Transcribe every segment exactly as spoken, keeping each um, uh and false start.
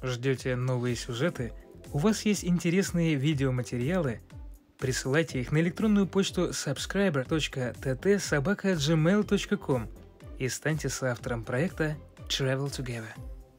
Ждете новые сюжеты? У вас есть интересные видеоматериалы? Присылайте их на электронную почту subscriber точка t t собака gmail точка com и станьте соавтором проекта Travel Together.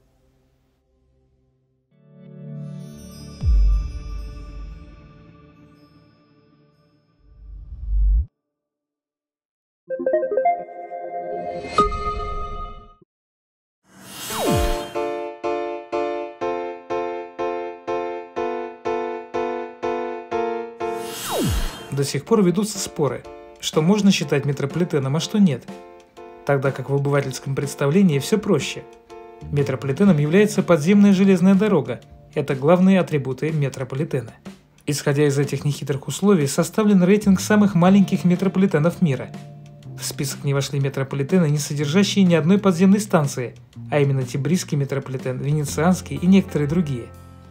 До сих пор ведутся споры, что можно считать метрополитеном, а что нет, тогда как в обывательском представлении все проще. Метрополитеном является подземная железная дорога, это главные атрибуты метрополитена. Исходя из этих нехитрых условий, составлен рейтинг самых маленьких метрополитенов мира. В список не вошли метрополитены, не содержащие ни одной подземной станции, а именно Тибрисский метрополитен, Венецианский и некоторые другие.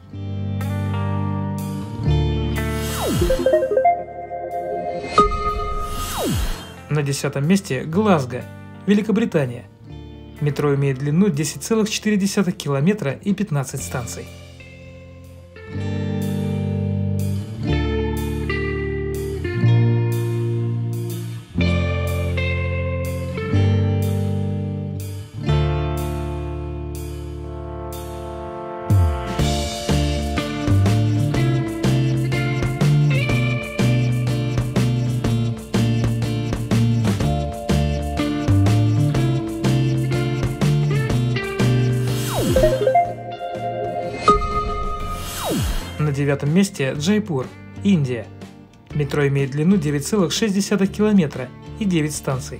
На десятом месте Глазго, Великобритания. Метро имеет длину десять целых четыре десятых километра и пятнадцать станций. На девятом месте Джайпур, Индия. Метро имеет длину девять целых шесть десятых километра и девять станций.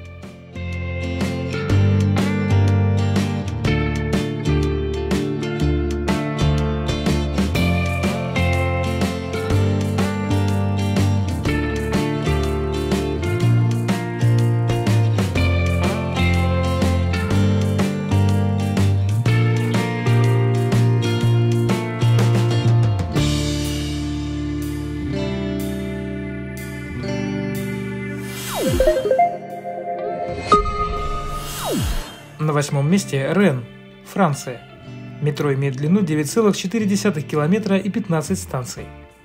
На восьмом месте Рен, Франция. Метро имеет длину девять целых четыре десятых километра и пятнадцать станций.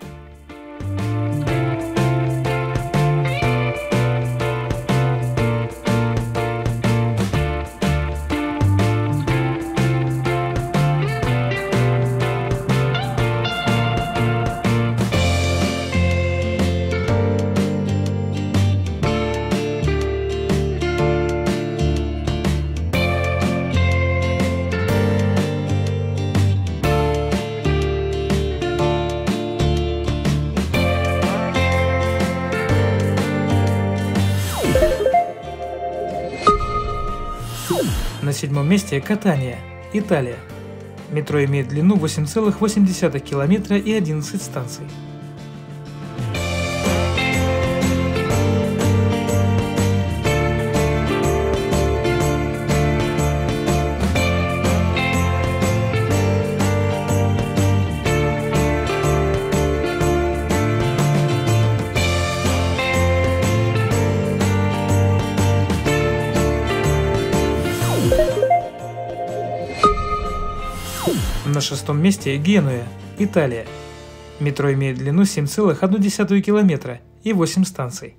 На седьмом месте Катания, Италия. Метро имеет длину восемь целых восемь десятых километра и одиннадцать станций. На шестом месте Генуя, Италия. Метро имеет длину семь целых одну десятую километра и восемь станций.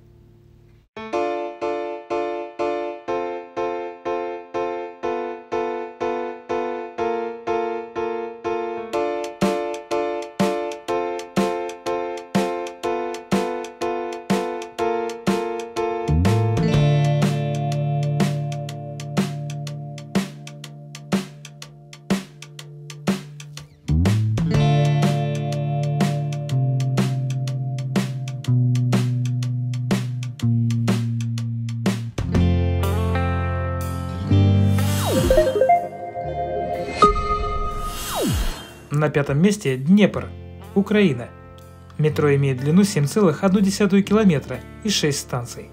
На пятом месте Днепр, Украина. Метро имеет длину семь целых одну десятую километра и шесть станций.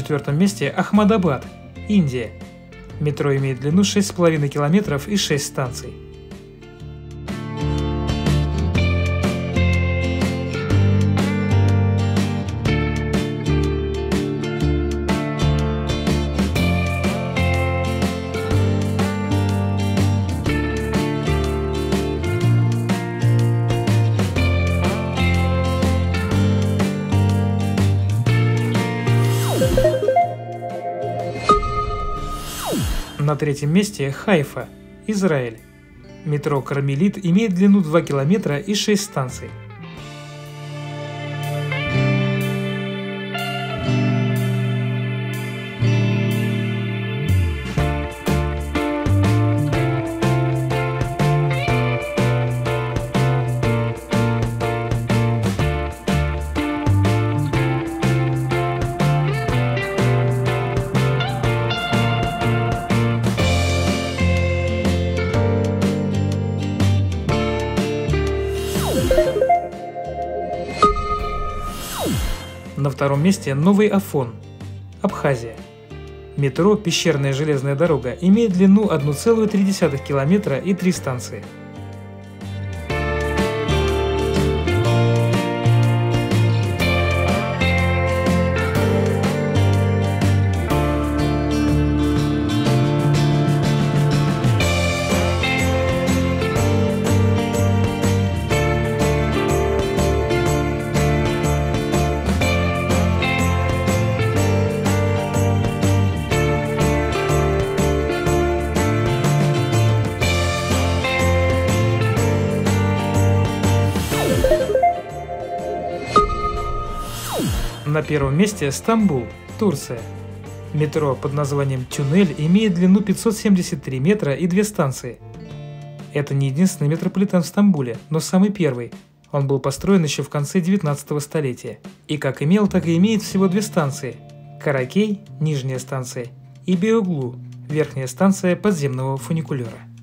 четвертом месте Ахмадабад, Индия. Метро имеет длину шесть с половиной километров и шесть станций. На третьем месте Хайфа, Израиль. Метро Кармелит имеет длину два километра и шесть станций. На втором месте Новый Афон, Абхазия. Метро «Пещерная железная дорога» имеет длину одна целая три десятых километра и три станции. На первом месте Стамбул, Турция. Метро под названием «Тюнель» имеет длину пятьсот семьдесят три метра и две станции. Это не единственный метрополитен в Стамбуле, но самый первый. Он был построен еще в конце девятнадцатого столетия. И как имел, так и имеет всего две станции – Каракей, нижняя станция, и Беоглу, верхняя станция подземного фуникулера.